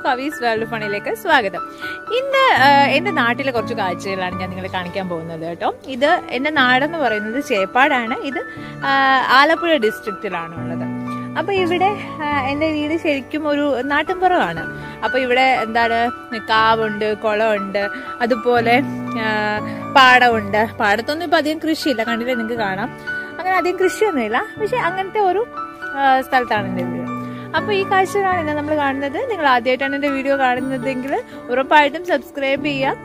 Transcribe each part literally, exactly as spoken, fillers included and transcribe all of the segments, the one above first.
കവീസ് world ഫണിലേക്ക് സ്വാഗതം. ഇന്ന് എൻ്റെ നാട്ടിലെ കുറച്ച് കാഴ്ചകളാണ് ഞാൻ നിങ്ങളെ കാണിക്കാൻ പോകുന്നത് കേട്ടോ. ഇത് എൻ്റെ നാടെന്ന് പറയുന്നത് ചേപ്പാടാണ്. ഇത് ആലപ്പുഴ ഡിസ്ട്രിക്റ്റിലാണ് ഉള്ളത്. അപ്പോൾ ഇവിടെ എൻ്റെ വീട് ശരിക്കും ഒരു നാട്ടിൻപുറമാണ്. അപ്പോൾ ഇവിടെ എന്താണ്, കാവുണ്ട്, കുളമുണ്ട്, അതുപോലെ പാടമുണ്ട്. പാടത്തൊന്നും ഇപ്പം അധികം കൃഷിയില്ല, കണ്ടില്ലേ നിങ്ങൾക്ക് കാണാം. അങ്ങനെ അധികം കൃഷിയൊന്നുമില്ല, പക്ഷെ അങ്ങനത്തെ ഒരു സ്ഥലത്താണ് എൻ്റെ വീട്. അപ്പോൾ ഈ കാഴ്ചകളാണ് ഇന്ന് നമ്മൾ കാണുന്നത്. നിങ്ങൾ ആദ്യമായിട്ടാണ് എൻ്റെ വീഡിയോ കാണുന്നതെങ്കിൽ ഉറപ്പായിട്ടും സബ്സ്ക്രൈബ് ചെയ്യുക.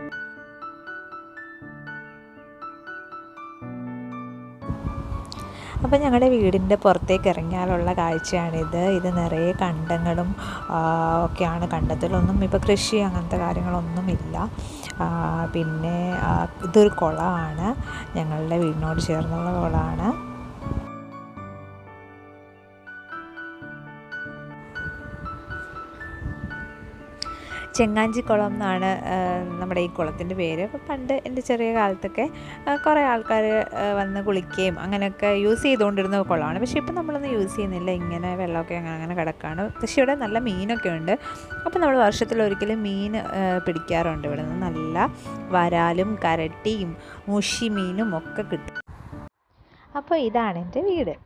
അപ്പോൾ ഞങ്ങളുടെ വീടിൻ്റെ പുറത്തേക്ക് ഇറങ്ങിയാലുള്ള കാഴ്ചയാണിത്. ഇത് നിറയെ കണ്ടങ്ങളും ഒക്കെയാണ്. കണ്ടത്തിലൊന്നും ഇപ്പോൾ കൃഷി അങ്ങനത്തെ കാര്യങ്ങളൊന്നുമില്ല. പിന്നെ ഇതൊരു കുളമാണ്, ഞങ്ങളുടെ വീടിനോട് ചേർന്നുള്ള കുളമാണ്. ചെങ്ങാഞ്ചിക്കുളം എന്നാണ് നമ്മുടെ ഈ കുളത്തിൻ്റെ പേര്. അപ്പോൾ പണ്ട് എൻ്റെ ചെറിയ കാലത്തൊക്കെ കുറേ ആൾക്കാർ വന്ന് കുളിക്കുകയും അങ്ങനെയൊക്കെ യൂസ് ചെയ്തുകൊണ്ടിരുന്ന കുളമാണ്. പക്ഷേ ഇപ്പോൾ നമ്മളൊന്നും യൂസ് ചെയ്യുന്നില്ല. ഇങ്ങനെ വെള്ളമൊക്കെ അങ്ങനെ അങ്ങനെ കിടക്കുകയാണ്. പക്ഷേ ഇവിടെ നല്ല മീനൊക്കെ ഉണ്ട്. അപ്പോൾ നമ്മൾ വർഷത്തിലൊരിക്കലും മീൻ പിടിക്കാറുണ്ട്. ഇവിടെ നിന്ന് നല്ല വരാലും കരട്ടിയും മുഷി മീനും ഒക്കെ കിട്ടും. അപ്പോൾ ഇതാണ് എൻ്റെ വീട്.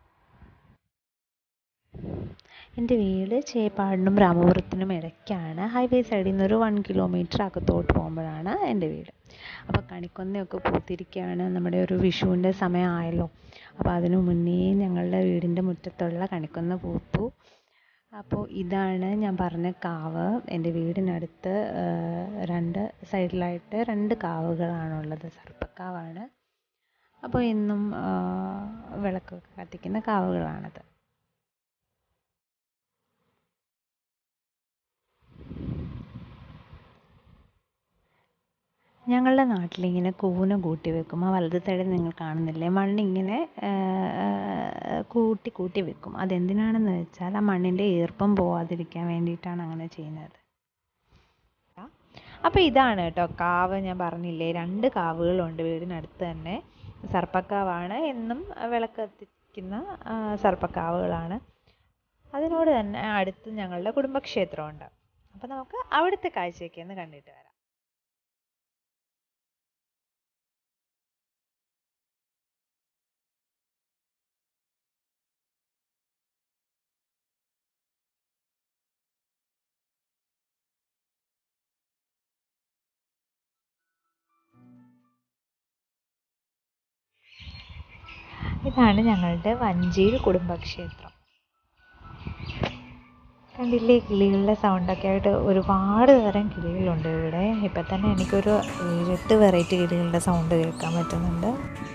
എൻ്റെ വീട് ചേപ്പാടിനും രാമപുരത്തിനും ഇടയ്ക്കാണ്. ഹൈവേ സൈഡിൽ നിന്ന് ഒരു വൺ കിലോമീറ്റർ അകത്തോട്ട് പോകുമ്പോഴാണ് എൻ്റെ വീട്. അപ്പോൾ കണിക്കൊന്നയൊക്കെ പൂത്തിരിക്കുകയാണ്. നമ്മുടെ ഒരു വിഷുവിൻ്റെ സമയമായല്ലോ. അപ്പോൾ അതിനു മുന്നേ ഞങ്ങളുടെ വീടിൻ്റെ മുറ്റത്തുള്ള കണിക്കൊന്ന പൂത്തു. അപ്പോൾ ഇതാണ് ഞാൻ പറഞ്ഞ കാവ്. എൻ്റെ വീടിനടുത്ത് രണ്ട് സൈഡിലായിട്ട് രണ്ട് കാവുകളാണുള്ളത്. സർപ്പക്കാവാണ്. അപ്പോൾ എന്നും വിളക്കൊക്കെ കത്തിക്കുന്ന കാവുകളാണത്. ഞങ്ങളുടെ നാട്ടിലിങ്ങനെ കൂന കൂട്ടി വെക്കും. ആ വലത് സൈഡിൽ നിങ്ങൾ കാണുന്നില്ലേ, മണ്ണിങ്ങനെ കൂട്ടി കൂട്ടി വെക്കും. അതെന്തിനാണെന്ന് വെച്ചാൽ ആ മണ്ണിൻ്റെ ഈർപ്പം പോവാതിരിക്കാൻ വേണ്ടിയിട്ടാണ് അങ്ങനെ ചെയ്യുന്നത്. അപ്പോൾ ഇതാണ് കേട്ടോ കാവ്. ഞാൻ പറഞ്ഞില്ലേ, രണ്ട് കാവുകളുണ്ട് വീടിനടുത്ത് തന്നെ. സർപ്പക്കാവാണ്, എന്നും വിളക്ക് കത്തിക്കുന്ന സർപ്പക്കാവുകളാണ്. അതിനോട് തന്നെ അടുത്ത് ഞങ്ങളുടെ കുടുംബക്ഷേത്രമുണ്ട്. അപ്പോൾ നമുക്ക് അവിടുത്തെ കാഴ്ചയൊക്കെ ഒന്ന് കണ്ടിട്ട് വരാം. ഇതാണ് ഞങ്ങളുടെ വഞ്ചിയിൽ കുടുംബക്ഷേത്രം. കണ്ടില്ലേ, കിളികളുടെ സൗണ്ടൊക്കെ ആയിട്ട് ഒരുപാട് തരം കിളികളുണ്ട് ഇവിടെ. ഇപ്പം തന്നെ എനിക്കൊരു ഏഴെട്ട് വെറൈറ്റി കിളികളുടെ സൗണ്ട് കേൾക്കാൻ പറ്റുന്നുണ്ട്.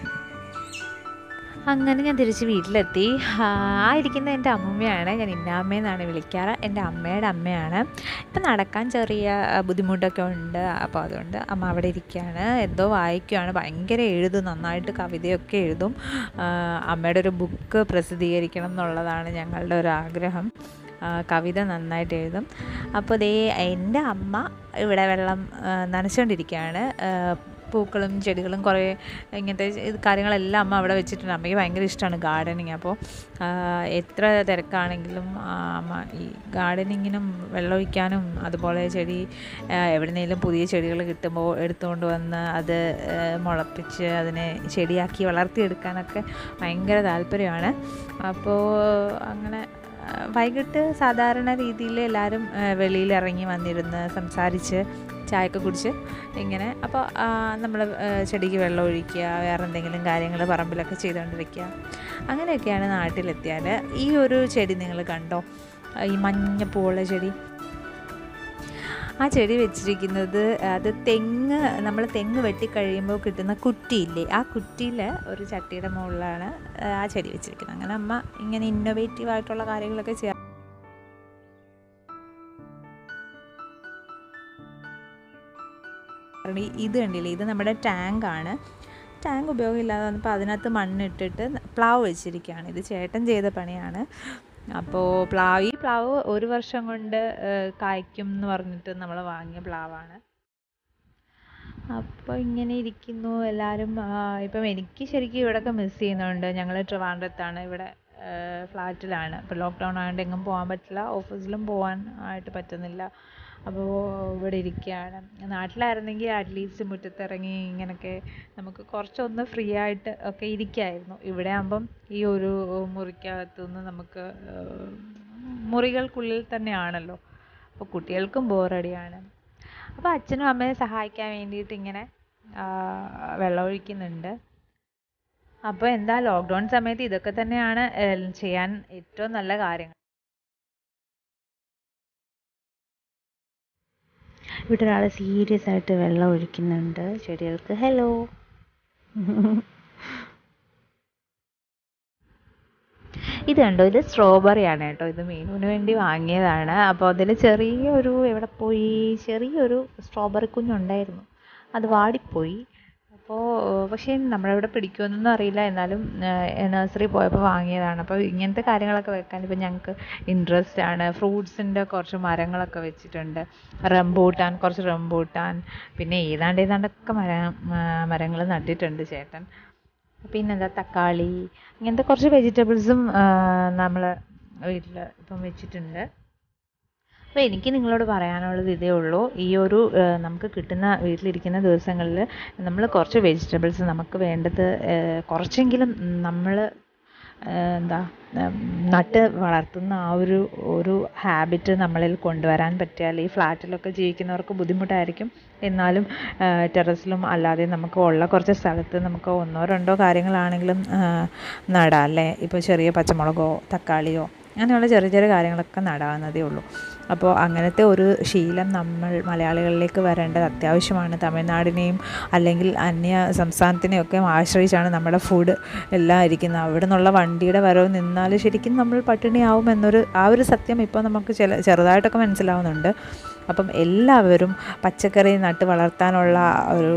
അങ്ങനെ ഞാൻ തിരിച്ച് വീട്ടിലെത്തി. ആ ഇരിക്കുന്ന എൻ്റെ അമ്മൂമ്മയാണ്. ഞാൻ ഇന്നാമ്മയെന്നാണ് വിളിക്കാറ്. എൻ്റെ അമ്മയുടെ അമ്മയാണ്. ഇപ്പം നടക്കാൻ ചെറിയ ബുദ്ധിമുട്ടൊക്കെ ഉണ്ട്. അപ്പോൾ അതുകൊണ്ട് അമ്മ അവിടെ ഇരിക്കുകയാണ്, എന്തോ വായിക്കുകയാണ്. ഭയങ്കര എഴുതും, നന്നായിട്ട് കവിതയൊക്കെ എഴുതും. അമ്മയുടെ ഒരു ബുക്ക് പ്രസിദ്ധീകരിക്കണം എന്നുള്ളതാണ് ഞങ്ങളുടെ ഒരു ആഗ്രഹം. കവിത നന്നായിട്ട് എഴുതും. അപ്പോൾ ദേ എൻ്റെ അമ്മ ഇവിടെ വെള്ളം നനച്ചുകൊണ്ടിരിക്കുകയാണ്. പൂക്കളും ചെടികളും കുറേ ഇങ്ങനത്തെ കാര്യങ്ങളെല്ലാം അമ്മ അവിടെ വെച്ചിട്ടുണ്ട്. അമ്മയ്ക്ക് ഭയങ്കര ഇഷ്ടമാണ് ഗാർഡനിങ്. അപ്പോൾ എത്ര തിരക്കാണെങ്കിലും അമ്മ ഈ ഗാർഡനിങ്ങിനും വെള്ളമൊഴിക്കാനും അതുപോലെ ചെടി എവിടെയെങ്കിലും പുതിയ ചെടികൾ കിട്ടുമ്പോൾ എടുത്തുകൊണ്ട് വന്ന് അത് മുളപ്പിച്ച് അതിനെ ചെടിയാക്കി വളർത്തിയെടുക്കാനൊക്കെ ഭയങ്കര താല്പര്യമാണ്. അപ്പോൾ അങ്ങനെ വൈകിട്ട് സാധാരണ രീതിയിൽ എല്ലാവരും വെളിയിൽ ഇറങ്ങി വന്നിരുന്ന് സംസാരിച്ച് ചായയൊക്കെ കുടിച്ച് ഇങ്ങനെ. അപ്പോൾ നമ്മൾ ചെടിക്ക് വെള്ളം ഒഴിക്കുക, വേറെ എന്തെങ്കിലും കാര്യങ്ങൾ പറമ്പിലൊക്കെ ചെയ്തുകൊണ്ടിരിക്കുക. അങ്ങനെയൊക്കെയാണ് നാട്ടിലെത്തിയാൽ. ഈ ഒരു ചെടി നിങ്ങൾ കണ്ടോ, ഈ മഞ്ഞപ്പൂവുള്ള ചെടി. ആ ചെടി വെച്ചിരിക്കുന്നത് അത് തെങ്ങ്, നമ്മൾ തെങ്ങ് വെട്ടിക്കഴിയുമ്പോൾ കിട്ടുന്ന കുറ്റിയില്ലേ, ആ കുറ്റിയിൽ ഒരു ചട്ടിയുടെ മുകളിലാണ് ആ ചെടി വെച്ചിരിക്കുന്നത്. അങ്ങനെ അമ്മ ഇങ്ങനെ ഇന്നോവേറ്റീവ് ആയിട്ടുള്ള കാര്യങ്ങളൊക്കെ ചെയ്യാം. ഇത് കണ്ടില്ലേ, ഇത് നമ്മുടെ ടാങ്കാണ്. ടാങ്ക് ഉപയോഗമില്ലാതെ വന്നപ്പോൾ അതിനകത്ത് മണ്ണിട്ടിട്ട് പ്ലാവ് വെച്ചിരിക്കുകയാണ്. ഇത് ചേട്ടൻ ചെയ്ത പണിയാണ്. അപ്പോൾ പ്ലാവ് ഈ പ്ലാവ് ഒരു വർഷം കൊണ്ട് കായ്ക്കും എന്ന് പറഞ്ഞിട്ട് നമ്മൾ വാങ്ങിയ പ്ലാവാണ്. അപ്പോൾ ഇങ്ങനെ ഇരിക്കുന്നു എല്ലാവരും. ഇപ്പം എനിക്ക് ശരിക്കും ഇവിടെയൊക്കെ മിസ് ചെയ്യുന്നുണ്ട്. ഞങ്ങൾ ട്രിവാൻഡ്രത്താണ്. ഇവിടെ ഫ്ലാറ്റിലാണ്. ഇപ്പോൾ ലോക്ക്ഡൗൺ ആയതുകൊണ്ട് എങ്ങും പോകാൻ പറ്റില്ല, ഓഫീസിലും പോകാൻ ആയിട്ട് പറ്റുന്നില്ല. അപ്പോൾ ഇവിടെ ഇരിക്കുകയാണ്. നാട്ടിലായിരുന്നെങ്കിൽ അറ്റ്ലീസ്റ്റ് മുറ്റത്തിറങ്ങി ഇങ്ങനെയൊക്കെ നമുക്ക് കുറച്ചൊന്ന് ഫ്രീ ആയിട്ട് ഒക്കെ ഇരിക്കായിരുന്നു. ഇവിടെ ആകുമ്പം ഈ ഒരു മുറിക്കകത്തുനിന്ന് നമുക്ക് മുറികൾക്കുള്ളിൽ തന്നെയാണല്ലോ, അപ്പോൾ കുട്ടികൾക്കും ബോറടിയാണ്. അപ്പോൾ അച്ഛനും അമ്മയെ സഹായിക്കാൻ വേണ്ടിയിട്ട് ഇങ്ങനെ വെള്ളം ഒഴിക്കുന്നുണ്ട്. അപ്പോൾ എന്താ, ലോക്ക്ഡൗൺ സമയത്ത് ഇതൊക്കെ തന്നെയാണ് ചെയ്യാൻ ഏറ്റവും നല്ല കാര്യങ്ങൾ. ഇവിടെ ഒരാൾ സീരിയസ് ആയിട്ട് വെള്ളം ഒഴിക്കുന്നുണ്ട് ചെടികൾക്ക്. ഹലോ. ഇത് കണ്ടോ, ഇത് സ്ട്രോബെറി ആണ് കേട്ടോ. ഇത് മീനുവിന് വേണ്ടി വാങ്ങിയതാണ്. അപ്പോൾ അതിൽ ചെറിയൊരു, എവിടെ പോയി, ചെറിയൊരു സ്ട്രോബെറി കുഞ്ഞുണ്ടായിരുന്നു, അത് വാടിപ്പോയി. അപ്പോൾ പക്ഷേ നമ്മളിവിടെ പിടിക്കുമെന്നൊന്നും അറിയില്ല, എന്നാലും നഴ്സറി പോയപ്പോൾ വാങ്ങിയതാണ്. അപ്പോൾ ഇങ്ങനത്തെ കാര്യങ്ങളൊക്കെ വെക്കാൻ ഇപ്പോൾ ഞങ്ങൾക്ക് ഇൻട്രസ്റ്റ് ആണ്. ഫ്രൂട്ട്സിൻ്റെ കുറച്ച് മരങ്ങളൊക്കെ വെച്ചിട്ടുണ്ട്. റംബൂട്ടാൻ, കുറച്ച് റംബൂട്ടാൻ, പിന്നെ ഏതാണ്ട് ഏതാണ്ടൊക്കെ മര മരങ്ങൾ നട്ടിട്ടുണ്ട് ചേട്ടൻ. പിന്നെന്താ, തക്കാളി, ഇങ്ങനത്തെ കുറച്ച് വെജിറ്റബിൾസും നമ്മൾ വീട്ടിൽ ഇപ്പം വെച്ചിട്ടുണ്ട്. അപ്പോൾ എനിക്ക് നിങ്ങളോട് പറയാനുള്ളത് ഇതേ ഉള്ളൂ. ഈ ഒരു നമുക്ക് കിട്ടുന്ന വീട്ടിലിരിക്കുന്ന ദിവസങ്ങളിൽ നമ്മൾ കുറച്ച് വെജിറ്റബിൾസ്, നമുക്ക് വേണ്ടത് കുറച്ചെങ്കിലും നമ്മൾ എന്താ നട്ട് വളർത്തുന്ന ആ ഒരു ഒരു ഹാബിറ്റ് നമ്മളിൽ കൊണ്ടുവരാൻ പറ്റിയാൽ, ഈ ഫ്ലാറ്റിലൊക്കെ ജീവിക്കുന്നവർക്ക് ബുദ്ധിമുട്ടായിരിക്കും, എന്നാലും ടെറസിലും അല്ലാതെ നമുക്ക് ഉള്ള കുറച്ച് സ്ഥലത്ത് നമുക്ക് ഒന്നോ രണ്ടോ കാര്യങ്ങളാണെങ്കിലും നടാം അല്ലേ. ഇപ്പോൾ ചെറിയ പച്ചമുളകോ തക്കാളിയോ അങ്ങനെയുള്ള ചെറിയ ചെറിയ കാര്യങ്ങളൊക്കെ നടാവുന്നതേ ഉള്ളൂ. അപ്പോൾ അങ്ങനത്തെ ഒരു ശീലം നമ്മൾ മലയാളികളിലേക്ക് വരേണ്ടത് അത്യാവശ്യമാണ്. തമിഴ്നാടിനെയും അല്ലെങ്കിൽ അന്യ സംസ്ഥാനത്തിനെയൊക്കെ ആശ്രയിച്ചാണ് നമ്മുടെ ഫുഡ് എല്ലാം ഇരിക്കുന്നത്. അവിടെ നിന്നുള്ള വണ്ടിയുടെ വരവ് നിന്നാൽ ശരിക്കും നമ്മൾ പട്ടിണിയാവും എന്നൊരു ആ ഒരു സത്യം ഇപ്പോൾ നമുക്ക് ചില ചെറുതായിട്ടൊക്കെ മനസ്സിലാവുന്നുണ്ട്. അപ്പം എല്ലാവരും പച്ചക്കറി നട്ട് വളർത്താനുള്ള ഒരു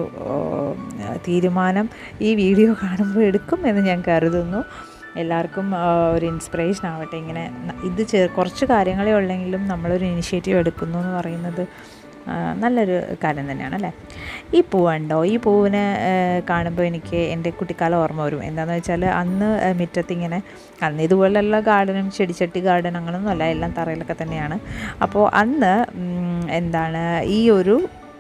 തീരുമാനം ഈ വീഡിയോ കാണുമ്പോൾ എടുക്കും എന്ന് ഞാൻ കരുതുന്നു. എല്ലാവർക്കും ഒരു ഇൻസ്പിറേഷൻ ആവട്ടെ. ഇങ്ങനെ ഇത് ചെ കുറച്ച് കാര്യങ്ങളേ ഉള്ളെങ്കിലും നമ്മളൊരു ഇനിഷ്യേറ്റീവ് എടുക്കുന്നു എന്ന് പറയുന്നത് നല്ലൊരു കാര്യം തന്നെയാണ് അല്ലേ. ഈ പൂവുണ്ടോ, ഈ പൂവിനെ കാണുമ്പോൾ എനിക്ക് എൻ്റെ കുട്ടിക്കാലം ഓർമ്മ വരും. എന്താണെന്ന് വെച്ചാൽ അന്ന് മുറ്റത്തിങ്ങനെ, അന്ന് ഇതുപോലെയുള്ള ഗാർഡനും ചെടിച്ചട്ടി ഗാർഡൻ അങ്ങനെയൊന്നും അല്ല, എല്ലാം തറയിലൊക്കെ തന്നെയാണ്. അപ്പോൾ അന്ന് എന്താണ് ഈ ഒരു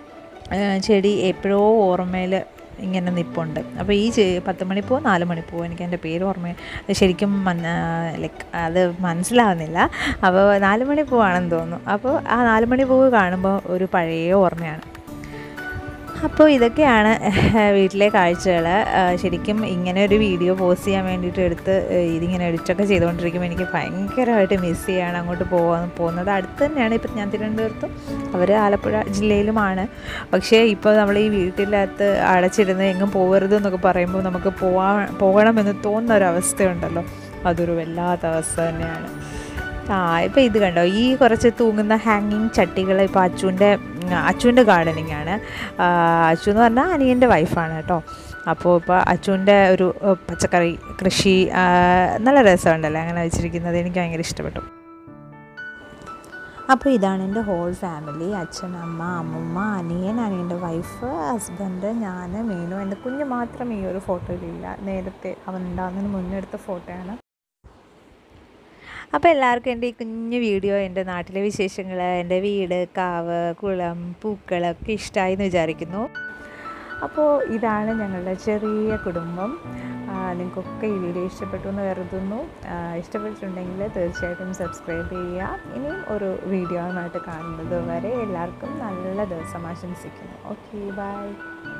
ചെടി എപ്പോഴോ ഓർമ്മയിൽ ഇങ്ങനെ നിൽപ്പുണ്ട്. അപ്പോൾ ഈ ചെ പത്ത് മണിപ്പൂ നാല് മണിപ്പൂ, എനിക്ക് എൻ്റെ പേര് ഓർമ്മ ശരിക്കും ലൈക്ക് അത് മനസ്സിലാവുന്നില്ല. അപ്പോൾ നാല് മണിപ്പൂവാണെന്ന് തോന്നുന്നു. അപ്പോൾ ആ നാല് മണിപ്പൂവ് കാണുമ്പോൾ ഒരു പഴയ ഓർമ്മയാണ്. അപ്പോൾ ഇതൊക്കെയാണ് വീട്ടിലെ കാഴ്ചകൾ. ശരിക്കും ഇങ്ങനെ ഒരു വീഡിയോ പോസ്റ്റ് ചെയ്യാൻ വേണ്ടിയിട്ട് എടുത്ത് ഇതിങ്ങനെ എഡിറ്റൊക്കെ ചെയ്തുകൊണ്ടിരിക്കുമ്പോൾ എനിക്ക് ഭയങ്കരമായിട്ട് മിസ് ചെയ്യാണ് അങ്ങോട്ട് പോകാൻ പോകുന്നത്. അടുത്ത് തന്നെയാണ്. ഇപ്പം ഞാൻ തിരുവനന്തപുരത്തും അവർ ആലപ്പുഴ ജില്ലയിലുമാണ്. പക്ഷേ ഇപ്പോൾ നമ്മൾ ഈ വീട്ടിനകത്ത് അടച്ചിരുന്ന് എങ്ങും പോകരുത് എന്നൊക്കെ പറയുമ്പോൾ നമുക്ക് പോകാൻ പോകണമെന്ന് തോന്നുന്ന ഒരവസ്ഥയുണ്ടല്ലോ, അതൊരു വല്ലാത്ത അവസ്ഥ തന്നെയാണ്. ആ ഇപ്പോൾ ഇത് കണ്ടോ, ഈ കുറച്ച് തൂങ്ങുന്ന ഹാങ്ങിങ് ചട്ടികൾ ഇപ്പോൾ അച്ചുവിൻ്റെ അച്ചുവിൻ്റെ ഗാർഡനിങ് ആണ്. അച്ചു എന്ന് പറഞ്ഞാൽ അനിയൻ്റെ വൈഫാണ് കേട്ടോ. അപ്പോൾ ഇപ്പോൾ അച്ചുവിൻ്റെ ഒരു പച്ചക്കറി കൃഷി നല്ല രസമുണ്ടല്ലോ അങ്ങനെ വെച്ചിരിക്കുന്നത്, എനിക്ക് ഭയങ്കര ഇഷ്ടപ്പെട്ടു. അപ്പോൾ ഇതാണ് എൻ്റെ ഹോൾ ഫാമിലി. അച്ഛൻ, അമ്മ, അമ്മൂമ്മ, അനിയൻ, അനിയൻ്റെ വൈഫ്, ഹസ്ബൻഡ്, ഞാൻ, മീനു. എൻ്റെ കുഞ്ഞ് മാത്രം ഈ ഒരു ഫോട്ടോയിലില്ല, നേരത്തെ അവൻ ഉണ്ടാകുന്നതിന് മുന്നേ എടുത്ത ഫോട്ടോയാണ്. അപ്പോൾ എല്ലാവർക്കും എൻ്റെ ഈ കുഞ്ഞു വീഡിയോ, എൻ്റെ നാട്ടിലെ വിശേഷങ്ങൾ, എൻ്റെ വീട്, കാവ്, കുളം, പൂക്കളൊക്കെ ഇഷ്ടമായി എന്ന് വിചാരിക്കുന്നു. അപ്പോൾ ഇതാണ് ഞങ്ങളുടെ ചെറിയ കുടുംബം. നിങ്ങൾക്കൊക്കെ ഈ വീഡിയോ ഇഷ്ടപ്പെട്ടു എന്ന് കരുതുന്നു. ഇഷ്ടപ്പെട്ടിട്ടുണ്ടെങ്കിൽ തീർച്ചയായിട്ടും സബ്സ്ക്രൈബ് ചെയ്യുക. ഇനിയും ഒരു വീഡിയോയുമായിട്ട് കാണുന്നത് വരെ എല്ലാവർക്കും നല്ല ദിവസം ആശംസിക്കുന്നു. Okay, by.